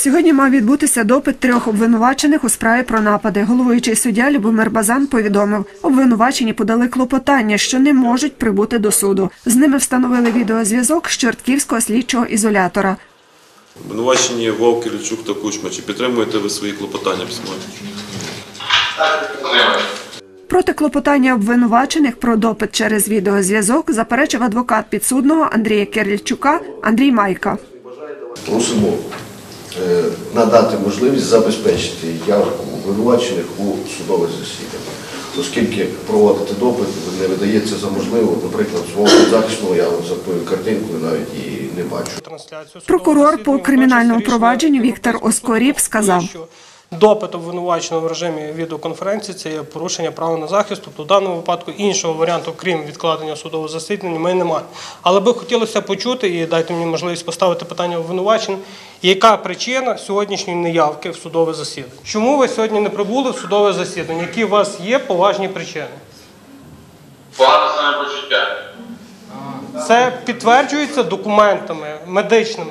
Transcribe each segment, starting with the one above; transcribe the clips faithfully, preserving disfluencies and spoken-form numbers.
Сьогодні мав відбутися допит трьох обвинувачених у справі про напади. Головуючий суддя Любомир Базан повідомив, обвинувачені подали клопотання, що не можуть прибути до суду. З ними встановили відеозв'язок з Чортківського слідчого ізолятора. Обвинувачені Вовк, Іллічук та Кучма. Чи підтримуєте ви свої клопотання письмові? Так, підтримую. Проти клопотання обвинувачених про допит через відеозв'язок заперечив адвокат підсудного Андрія Кирильчука Андрій Майка. Просимо надати можливість забезпечити явку обвинувачених у судове засідання, оскільки проводити допит не видається за можливо, наприклад, свого захисного, я за тою картинкою навіть її не бачу. Прокурор по кримінальному провадженню Віктор Оскоріб сказав: допит обвинуваченого в режимі відеоконференції – це є порушення права на захист, тобто в даному випадку іншого варіанту, крім відкладення судового засідання, ми не маємо. Але би хотілося почути, і дайте мені можливість поставити питання обвинуваченим, яка причина сьогоднішньої неявки в судове засідання? Чому ви сьогодні не прибули в судове засідання? Які у вас є поважні причини? Погане самопочуття. Це підтверджується документами медичними.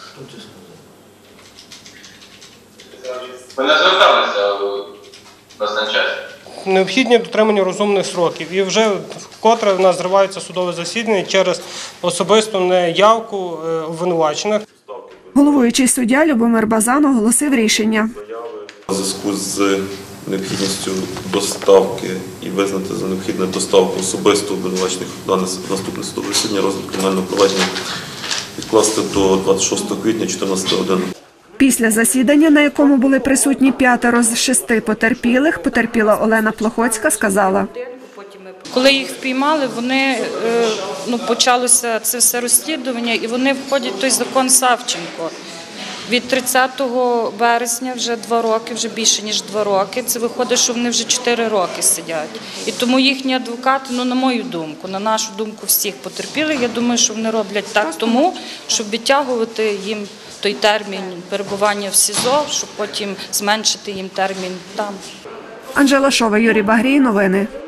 Ми не зверталися в останній час. Необхідні дотримання розумних сроків. І вже вкотре в нас зривається судове засідання через особисту неявку обвинувачених. Головуючий суддя Любомир Базан оголосив рішення. У зв'язку з необхідністю доставки і визнати за необхідне доставку особисто обвинувачених на наступне судове засідання розгляд кримінального провадження відкласти до двадцять шостого квітня чотирнадцятої години. Після засідання, на якому були присутні п'ятеро з шести потерпілих, потерпіла Олена Плохоцька сказала: коли їх впіймали, вони, ну, почалося це все розслідування, і вони входять в той закон Савченко. Від тридцятого березня вже два роки, вже більше, ніж два роки. Це виходить, що вони вже чотири роки сидять. І тому їхні адвокати, ну, на мою думку, на нашу думку всіх потерпілих, я думаю, що вони роблять так тому, щоб відтягувати їм той термін перебування в СІЗО, щоб потім зменшити їм термін там. Анжела Шова, Юрій Багрій. Новини.